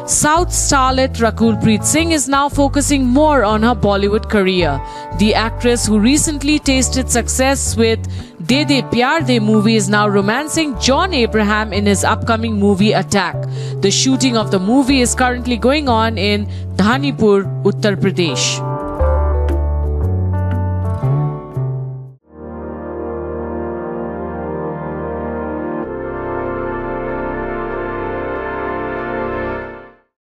South starlet Rakul Preet Singh is now focusing more on her Bollywood career. The actress, who recently tasted success with De De Pyar De movie, is now romancing John Abraham in his upcoming movie Attack. The shooting of the movie is currently going on in Dhanipur, Uttar Pradesh.